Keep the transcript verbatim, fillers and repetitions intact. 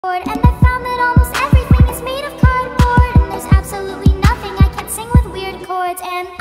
And I found that almost everything is made of cardboard, and there's absolutely nothing I can't sing with weird chords. And